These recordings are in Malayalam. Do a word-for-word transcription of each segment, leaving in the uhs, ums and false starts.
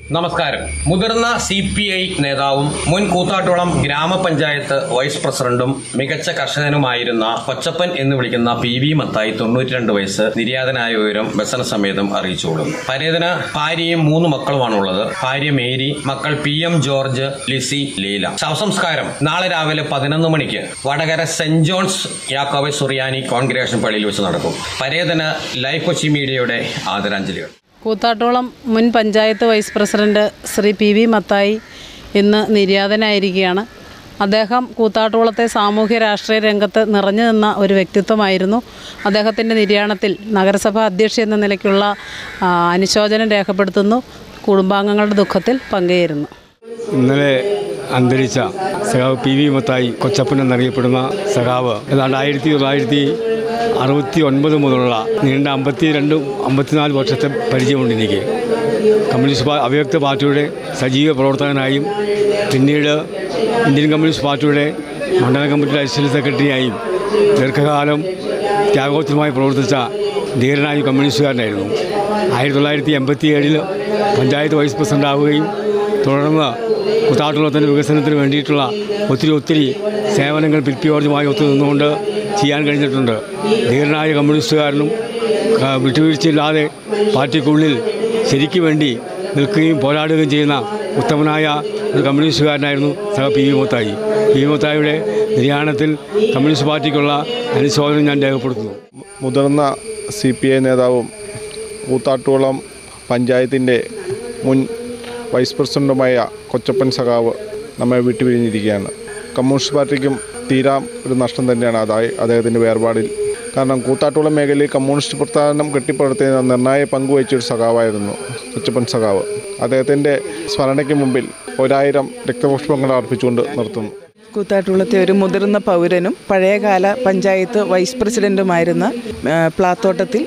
നമസ്കാരം. മുതിർന്ന സി പി ഐ നേതാവും മുൻ കൂത്താട്ടുകുളം ഗ്രാമപഞ്ചായത്ത് വൈസ് പ്രസിഡന്റും മികച്ച കർഷകനുമായിരുന്ന കൊച്ചപ്പൻ എന്ന് വിളിക്കുന്ന പി വി മത്തായി തൊണ്ണൂറ്റിരണ്ട് വയസ്സ് നിര്യാതനായ വിവരം വ്യസന സമേതം അറിയിച്ചുകൊള്ളുന്നു. പരേതന് ഭാര്യയും മൂന്ന് മക്കളുമാണുള്ളത്. ഭാര്യ മേരി, മക്കൾ പി എം ജോർജ്, ലിസി, ലീല. ശവസംസ്കാരം നാളെ രാവിലെ പതിനൊന്ന് മണിക്ക് വടകര സെന്റ് ജോൺസ് യാക്കോബ സുറിയാനി കോൺഗ്രിഗേഷൻ പള്ളിയിൽ വെച്ച് നടക്കും. പരേതന് ലൈവ് കൊച്ചി മീഡിയയുടെ ആദരാഞ്ജലികൾ. കൂത്താട്ടുകുളം മുൻ panchayat vice president Shri P V Mathai ഇന്ന് നിര്യാതനായിരിക്കുകയാണ്. അദ്ദേഹം കൂത്താട്ടുകുളത്തെ സാമൂഹ്യ രാഷ്ട്രീയ രംഗത്ത് നിറഞ്ഞു നിന്ന ഒരു വ്യക്തിത്വമായിരുന്നു. അദ്ദേഹത്തിൻ്റെ നിര്യാണത്തിൽ നഗരസഭാ അധ്യക്ഷ എന്ന നിലയ്ക്കുള്ള അനുശോചനം രേഖപ്പെടുത്തുന്നു. കുടുംബാംഗങ്ങളുടെ ദുഃഖത്തിൽ പങ്കുചേരുന്നു. ഇന്നലെ അന്തരിച്ച സഖാവ് പി വി മത്തായി കൊച്ചപ്പൻ എന്നറിയപ്പെടുന്ന സഖാവ് ഏതാണ്ട് ആയിരത്തി തൊള്ളായിരത്തി അറുപത്തി ഒൻപത് മുതലുള്ള നീണ്ട അമ്പത്തി രണ്ടും അമ്പത്തിനാല് വർഷത്തെ പരിചയമുണ്ട് എനിക്ക്. കമ്മ്യൂണിസ്റ്റ് പാ അവ്യക്ത പാർട്ടിയുടെ സജീവ പ്രവർത്തകനായും പിന്നീട് ഇന്ത്യൻ കമ്മ്യൂണിസ്റ്റ് പാർട്ടിയുടെ മണ്ഡലം കമ്മിറ്റിയുടെ അസിസ്റ്റന്റ് സെക്രട്ടറിയായും ദീർഘകാലം ത്യാഗോത്തരമായി പ്രവർത്തിച്ച ധീരനായ കമ്മ്യൂണിസ്റ്റുകാരനായിരുന്നു. ആയിരത്തി തൊള്ളായിരത്തി എൺപത്തി ഏഴിൽ പഞ്ചായത്ത് വൈസ് പ്രസിഡന്റ് ആവുകയും തുടർന്ന് കൂത്താട്ടുകുളത്തിൻ്റെ വികസനത്തിന് വേണ്ടിയിട്ടുള്ള ഒത്തിരി ഒത്തിരി സേവനങ്ങൾ പിൽപ്പിയോർജമായി ഒത്തുനിന്നുകൊണ്ട് ചെയ്യാൻ കഴിഞ്ഞിട്ടുണ്ട്. ധീരനായ കമ്മ്യൂണിസ്റ്റുകാരനും വിട്ടുവീഴ്ചയില്ലാതെ പാർട്ടിക്കുള്ളിൽ ശരിക്കു വേണ്ടി നിൽക്കുകയും പോരാടുകയും ചെയ്യുന്ന ഉത്തമനായ ഒരു കമ്മ്യൂണിസ്റ്റുകാരനായിരുന്നു സഹ P V Mathai. P V മത്തായിയുടെ നിര്യാണത്തിൽ കമ്മ്യൂണിസ്റ്റ് പാർട്ടിക്കുള്ള അനുശോചനം ഞാൻ രേഖപ്പെടുത്തുന്നു. മുതിർന്ന സി പി ഐ നേതാവും കൂത്താട്ടുകുളം പഞ്ചായത്തിൻ്റെ മുൻ വൈസ് പ്രസിഡൻറ്റുമായ കൊച്ചപ്പൻ സഖാവ് നമ്മെ വിട്ടുപിരിഞ്ഞിരിക്കുകയാണ്. കമ്മ്യൂണിസ്റ്റ് പാർട്ടിക്കും തീരാം ഒരു നഷ്ടം തന്നെയാണ് അതായി അദ്ദേഹത്തിൻ്റെ വേർപാടിൽ. കാരണം കൂത്താട്ടുകുളം മേഖലയിൽ കമ്മ്യൂണിസ്റ്റ് പ്രസ്ഥാനം കെട്ടിപ്പടുത്തുന്ന നിർണായക പങ്കുവഹിച്ചൊരു സഖാവായിരുന്നു കൊച്ചപ്പൻ സഖാവ്. അദ്ദേഹത്തിൻ്റെ സ്മരണയ്ക്ക് മുമ്പിൽ ഒരായിരം രക്തപുഷ്പങ്ങൾ അർപ്പിച്ചുകൊണ്ട് നിർത്തുന്നു. കൂത്താട്ടുകുളത്തെ ഒരു മുതിർന്ന പൗരനും പഴയകാല പഞ്ചായത്ത് വൈസ് പ്രസിഡൻറ്റുമായിരുന്ന പ്ലാത്തോട്ടത്തിൽ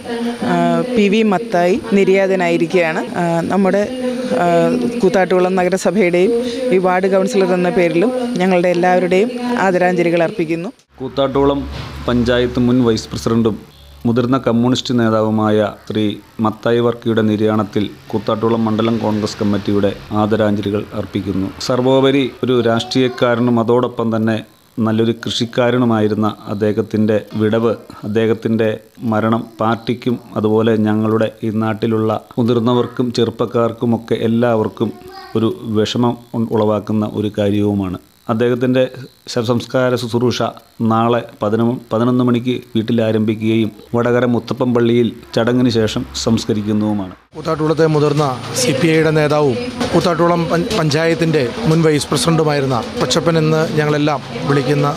പി വി മത്തായി നിര്യാതനായിരിക്കുകയാണ്. നമ്മുടെ കൂത്താട്ടുകുളം നഗരസഭയുടെയും ഈ വാർഡ് കൗൺസിലർ എന്ന പേരിലും ഞങ്ങളുടെ എല്ലാവരുടെയും ആദരാഞ്ജലികൾ അർപ്പിക്കുന്നു. കൂത്താട്ടുകുളം പഞ്ചായത്ത് മുൻ വൈസ് പ്രസിഡൻറ്റും മുതിർന്ന കമ്മ്യൂണിസ്റ്റ് നേതാവുമായ ശ്രീ മത്തായി വർക്കിയുടെ നിര്യാണത്തിൽ കൂത്താട്ടുകുളം മണ്ഡലം കോൺഗ്രസ് കമ്മിറ്റിയുടെ ആദരാഞ്ജലികൾ അർപ്പിക്കുന്നു. സർവോപരി ഒരു രാഷ്ട്രീയക്കാരനും അതോടൊപ്പം തന്നെ നല്ലൊരു കൃഷിക്കാരനുമായിരുന്ന അദ്ദേഹത്തിൻ്റെ വിടവ്, അദ്ദേഹത്തിൻ്റെ മരണം പാർട്ടിക്കും അതുപോലെ ഞങ്ങളുടെ ഈ നാട്ടിലുള്ള മുതിർന്നവർക്കും ചെറുപ്പക്കാർക്കുമൊക്കെ എല്ലാവർക്കും ഒരു വിഷമം ഉളവാക്കുന്ന ഒരു കാര്യവുമാണ്. അദ്ദേഹത്തിൻ്റെ ശവസംസ്കാര ശുശ്രൂഷ നാളെ പതിനൊന്ന് പതിനൊന്ന് മണിക്ക് വീട്ടിൽ ആരംഭിക്കുകയും വടകര മുത്തപ്പൻ പള്ളിയിൽ ചടങ്ങിന് ശേഷം സംസ്കരിക്കുന്നതുമാണ്. കൂത്താട്ടുകുളത്തെ മുതിർന്ന സി പി ഐയുടെ നേതാവും കൂത്താട്ടുകുളം പഞ്ചായത്തിൻ്റെ മുൻ വൈസ് പ്രസിഡൻറ്റുമായിരുന്ന കൊച്ചപ്പൻ എന്ന് ഞങ്ങളെല്ലാം വിളിക്കുന്ന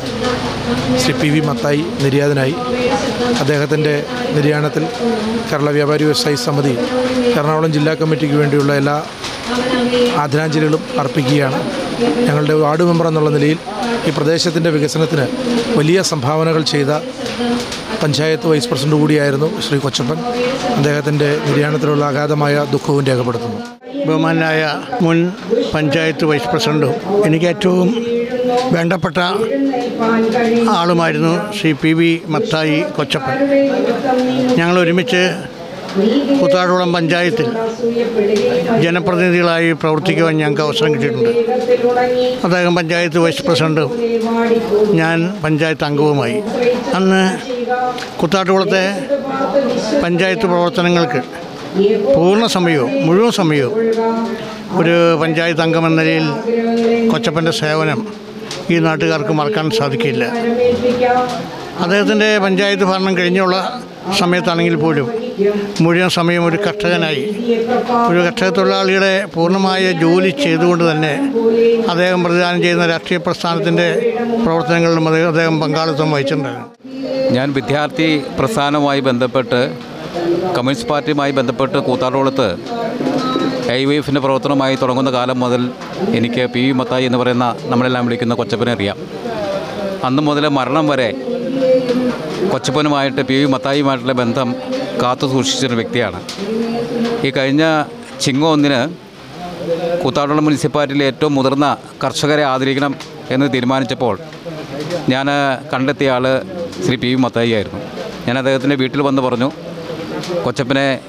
ശ്രീ പി വി മത്തായി നിര്യാതനായി. അദ്ദേഹത്തിൻ്റെ നിര്യാണത്തിൽ കേരള വ്യാപാരി വ്യവസായി സമിതി എറണാകുളം ജില്ലാ കമ്മിറ്റിക്ക് വേണ്ടിയുള്ള എല്ലാ ആദരാഞ്ജലികളും അർപ്പിക്കുകയാണ്. ഞങ്ങളുടെ വാർഡ് മെമ്പർ എന്നുള്ള നിലയിൽ ഈ പ്രദേശത്തിൻ്റെ വികസനത്തിന് വലിയ സംഭാവനകൾ ചെയ്ത പഞ്ചായത്ത് വൈസ് പ്രസിഡന്റ് കൂടിയായിരുന്നു ശ്രീ കൊച്ചപ്പൻ. അദ്ദേഹത്തിൻ്റെ നിര്യാണത്തിലുള്ള അഗാധമായ ദുഃഖവും രേഖപ്പെടുത്തുന്നു. ബഹുമാനായ മുൻ പഞ്ചായത്ത് വൈസ് പ്രസിഡന്റും എനിക്ക് ഏറ്റവും വേണ്ടപ്പെട്ട ആളുമായിരുന്നു ശ്രീ പി വി മത്തായി കൊച്ചപ്പൻ. ഞങ്ങൾ ഒരുമിച്ച് കൂത്താട്ടുകുളം പഞ്ചായത്തിൽ ജനപ്രതിനിധികളായി പ്രവർത്തിക്കുവാൻ ഞങ്ങൾക്ക് അവസരം കിട്ടിയിട്ടുണ്ട്. അദ്ദേഹം പഞ്ചായത്ത് വൈസ് പ്രസിഡൻറ്റും ഞാൻ പഞ്ചായത്ത് അംഗവുമായി. അന്ന് കൂത്താട്ടുകുളത്തെ പഞ്ചായത്ത് പ്രവർത്തനങ്ങൾക്ക് പൂർണ്ണ സമയവും മുഴുവൻ സമയവും ഒരു പഞ്ചായത്ത് അംഗം എന്ന നിലയിൽ കൊച്ചപ്പൻ്റെ സേവനം ഈ നാട്ടുകാർക്ക് മറക്കാൻ സാധിക്കില്ല. അദ്ദേഹത്തിൻ്റെ പഞ്ചായത്ത് ഭരണം കഴിഞ്ഞുള്ള സമയത്താണെങ്കിൽ പോലും മുഴുവൻ സമയം ഒരു കർഷകനായി ഒരു കർഷക തൊഴിലാളിയുടെ പൂർണ്ണമായ ജോലി ചെയ്തുകൊണ്ട് തന്നെ അദ്ദേഹം പ്രതിദാനം ചെയ്യുന്ന രാഷ്ട്രീയ പ്രസ്ഥാനത്തിൻ്റെ പ്രവർത്തനങ്ങളിലും അദ്ദേഹം പങ്കാളിത്തം വഹിച്ചിട്ടുണ്ടായിരുന്നു. ഞാൻ വിദ്യാർത്ഥി പ്രസ്ഥാനവുമായി ബന്ധപ്പെട്ട് കമ്മ്യൂണിസ്റ്റ് പാർട്ടിയുമായി ബന്ധപ്പെട്ട് കൂത്താട്ടുകുളത്ത് ഐ വൈ എഫിൻ്റെ പ്രവർത്തനമായി തുടങ്ങുന്ന കാലം മുതൽ എനിക്ക് പി വി മത്തായി എന്ന് പറയുന്ന നമ്മളെല്ലാം വിളിക്കുന്ന കൊച്ചപ്പനെ അറിയാം. അന്ന് മുതൽ മരണം വരെ കൊച്ചപ്പനുമായിട്ട് പി വി മത്തായിയുമായിട്ടുള്ള ബന്ധം കാത്തു സൂക്ഷിച്ചൊരു വ്യക്തിയാണ്. ഈ കഴിഞ്ഞ ചിങ്ങം ഒന്നിന് കൂത്താട്ടുകുളം മുനിസിപ്പാലിറ്റിയിലെ ഏറ്റവും മുതിർന്ന കർഷകരെ ആദരിക്കണം എന്ന് തീരുമാനിച്ചപ്പോൾ ഞാൻ കണ്ടെത്തിയ ആൾ ശ്രീ പി വി മത്തായി ആയിരുന്നു. ഞാൻ അദ്ദേഹത്തിൻ്റെ വീട്ടിൽ വന്ന് പറഞ്ഞു, കൊച്ചപ്പനെ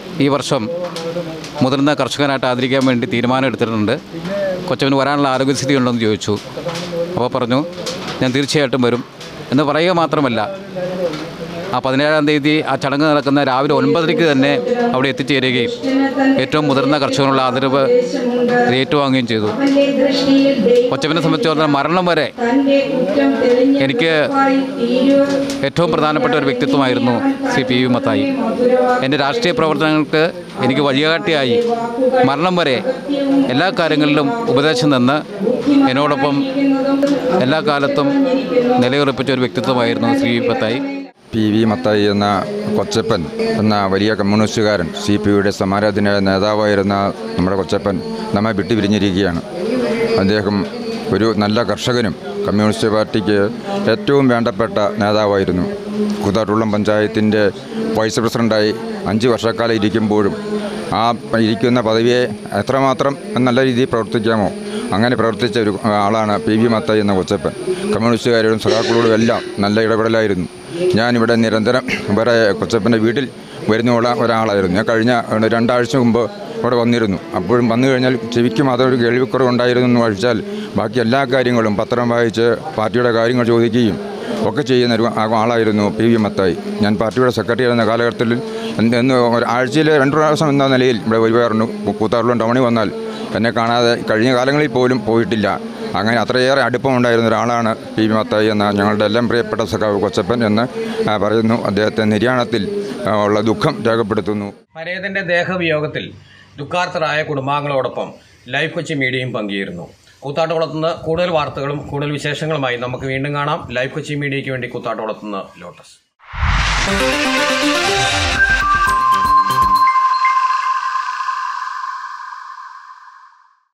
ഈ വർഷം മുതിർന്ന കർഷകനായിട്ട് ആദരിക്കാൻ വേണ്ടി തീരുമാനം എടുത്തിട്ടുണ്ട്. കൊച്ചപ്പന് വരാനുള്ള ആരോഗ്യസ്ഥിതി ഉണ്ടെന്ന് ചോദിച്ചു. അപ്പോൾ പറഞ്ഞു ഞാൻ തീർച്ചയായിട്ടും വരും എന്ന് പറയുക മാത്രമല്ല, ആ പതിനേഴാം തീയതി ആ ചടങ്ങ് നടക്കുന്ന രാവിലെ ഒൻപതരയ്ക്ക് തന്നെ അവിടെ എത്തിച്ചേരുകയും ഏറ്റവും മുതിർന്ന കർഷകനുള്ള ആദരവ് ഏറ്റുവാങ്ങുകയും ചെയ്തു. കൊച്ചപ്പനെ സംബന്ധിച്ചിടത്തോളം മരണം വരെ എനിക്ക് ഏറ്റവും പ്രധാനപ്പെട്ട ഒരു വ്യക്തിത്വമായിരുന്നു ശ്രീ പി വി മത്തായി. എൻ്റെ രാഷ്ട്രീയ പ്രവർത്തനങ്ങൾക്ക് എനിക്ക് വഴികാട്ടിയായി മരണം വരെ എല്ലാ കാര്യങ്ങളിലും ഉപദേശം നിന്ന് എന്നോടൊപ്പം എല്ലാ കാലത്തും നിലയുറപ്പിച്ച ഒരു വ്യക്തിത്വമായിരുന്നു ശ്രീ മത്തായി. പി വി മത്തായി എന്ന കൊച്ചപ്പൻ എന്ന വലിയ കമ്മ്യൂണിസ്റ്റുകാരൻ, സി പി യുടെ സമാരാധന നേതാവായിരുന്ന നമ്മുടെ കൊച്ചപ്പൻ നമ്മെ വിട്ടുപിരിഞ്ഞിരിക്കുകയാണ്. അദ്ദേഹം ഒരു നല്ല കർഷകനും കമ്മ്യൂണിസ്റ്റ് പാർട്ടിക്ക് ഏറ്റവും വേണ്ടപ്പെട്ട നേതാവായിരുന്നു. കൂത്താട്ടുകുളം പഞ്ചായത്തിൻ്റെ വൈസ് പ്രസിഡൻ്റായി അഞ്ച് വർഷക്കാലം ഇരിക്കുമ്പോഴും ആ ഇരിക്കുന്ന പദവിയെ എത്രമാത്രം നല്ല രീതിയിൽ പ്രവർത്തിക്കാമോ അങ്ങനെ പ്രവർത്തിച്ച ഒരു ആളാണ് പി വി മത്തായി എന്ന കൊച്ചപ്പൻ. കമ്മ്യൂണിസ്റ്റുകാരോടും സഖാക്കളോടും എല്ലാം നല്ല ഇടപെടലായിരുന്നു. ഞാനിവിടെ നിരന്തരം വേറെ കൊച്ചപ്പൻ്റെ വീട്ടിൽ വരുന്നുള്ള ഒരാളായിരുന്നു. ഞാൻ കഴിഞ്ഞ രണ്ടാഴ്ച മുമ്പ് ഇവിടെ വന്നിരുന്നു. അപ്പോഴും വന്നു കഴിഞ്ഞാൽ ചെവിക്ക് മാത്രം ഒരു കേൾവിക്കുറവുണ്ടായിരുന്നു എന്ന് കഴിച്ചാൽ ബാക്കി എല്ലാ കാര്യങ്ങളും പത്രം വായിച്ച് പാർട്ടിയുടെ കാര്യങ്ങൾ ചോദിക്കുകയും ഒക്കെ ചെയ്യുന്ന ഒരു ആളായിരുന്നു പി വി മത്തായി. ഞാൻ പാർട്ടിയുടെ സെക്രട്ടറി ആയിരുന്ന കാലഘട്ടത്തിൽ എന്ന് ആഴ്ചയിൽ രണ്ട് പ്രാവശ്യം എന്ന നിലയിൽ ഇവിടെ വരുവാറുണ്ട്. കൂത്താട്ടുകുളം ടൗണിൽ വന്നാൽ എന്നെ കാണാതെ കഴിഞ്ഞ കാലങ്ങളിൽ പോലും പോയിട്ടില്ല. അങ്ങനെ അത്രയേറെ അടുപ്പമുണ്ടായിരുന്ന ഒരാളാണ് പി വി മത്തായി എന്ന ഞങ്ങളുടെ എല്ലാം പ്രിയപ്പെട്ട സഖാവ് കൊച്ചപ്പൻ എന്ന് പറയുന്നു. അദ്ദേഹത്തെ നിര്യാണത്തിൽ ഉള്ള ദുഃഖം രേഖപ്പെടുത്തുന്നു. പരേതന്റെ ദേഹവിയോഗത്തിൽ ദുഃഖാർത്തരായ കുടുംബാംഗങ്ങളോടൊപ്പം ലൈവ് കൊച്ചി മീഡിയയും പങ്കുചേരുന്നു. കൂത്താട്ടുകുളത്തുനിന്ന് കൂടുതൽ വാർത്തകളും കൂടുതൽ വിശേഷങ്ങളുമായി നമുക്ക് വീണ്ടും കാണാം. ലൈവ് കൊച്ചി മീഡിയയ്ക്ക് വേണ്ടി കൂത്താട്ടുകുളത്തുനിന്ന് ലോട്ടസ്.